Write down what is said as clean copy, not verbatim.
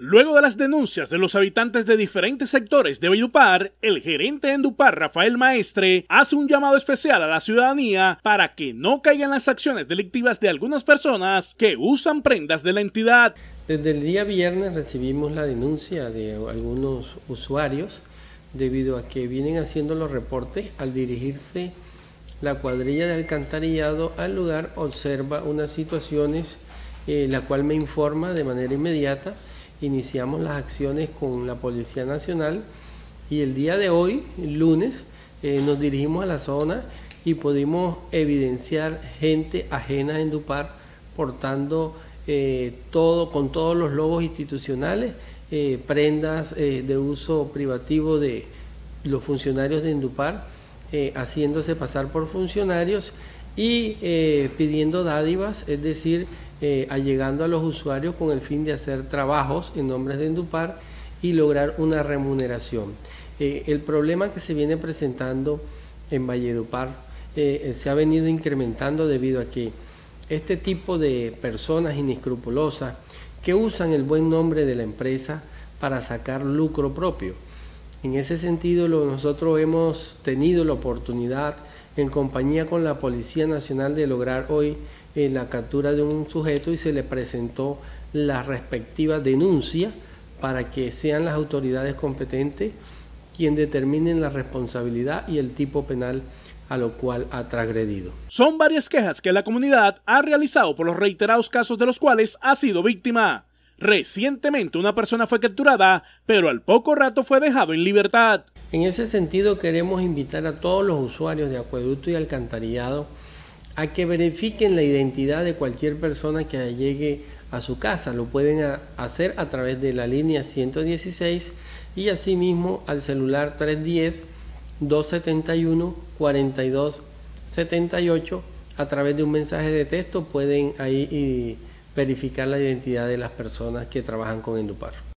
Luego de las denuncias de los habitantes de diferentes sectores de Valledupar, el gerente de Endupar, Rafael Maestre, hace un llamado especial a la ciudadanía para que no caigan en las acciones delictivas de algunas personas que usan prendas de la entidad. Desde el día viernes recibimos la denuncia de algunos usuarios debido a que vienen haciendo los reportes. Al dirigirse la cuadrilla de alcantarillado al lugar, observa unas situaciones, la cual me informa de manera inmediata. Iniciamos las acciones con la Policía Nacional y el día de hoy, lunes, nos dirigimos a la zona y pudimos evidenciar gente ajena a Endupar portando con todos los logos institucionales, prendas de uso privativo de los funcionarios de Endupar, haciéndose pasar por funcionarios y pidiendo dádivas, es decir, allegando a los usuarios con el fin de hacer trabajos en nombre de Endupar y lograr una remuneración. El problema que se viene presentando en Valledupar se ha venido incrementando debido a que este tipo de personas inescrupulosas que usan el buen nombre de la empresa para sacar lucro propio. En ese sentido, nosotros hemos tenido la oportunidad, en compañía con la Policía Nacional, de lograr hoy la captura de un sujeto y se le presentó la respectiva denuncia para que sean las autoridades competentes quien determinen la responsabilidad y el tipo penal a lo cual ha transgredido. Son varias quejas que la comunidad ha realizado por los reiterados casos de los cuales ha sido víctima. Recientemente una persona fue capturada, pero al poco rato fue dejado en libertad. En ese sentido queremos invitar a todos los usuarios de acueducto y alcantarillado a que verifiquen la identidad de cualquier persona que llegue a su casa. Lo pueden hacer a través de la línea 116 y asimismo al celular 310-271-4278. A través de un mensaje de texto pueden ahí verificar la identidad de las personas que trabajan con Endupar.